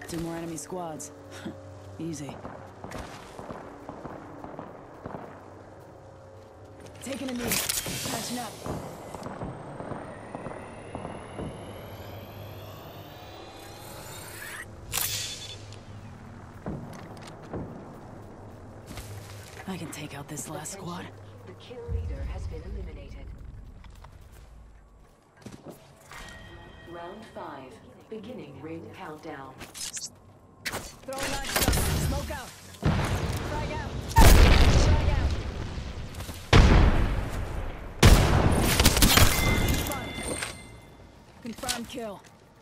2 more enemy squads. Easy. Taking a knee. Patching up. I can take out this last squad. The kill leader has been eliminated. Round 5. Beginning ring countdown. Throwing knife stuff. Smoke out. Frag out. Frag out. Confirmed kill.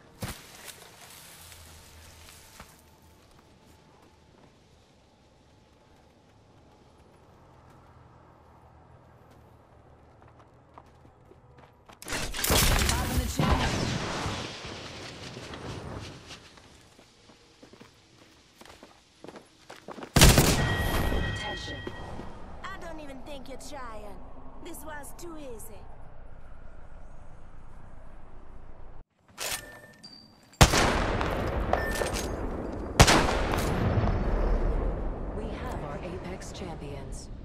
Top in the channel. Attention. I don't even think you're trying. This was too easy. We have our Apex champions.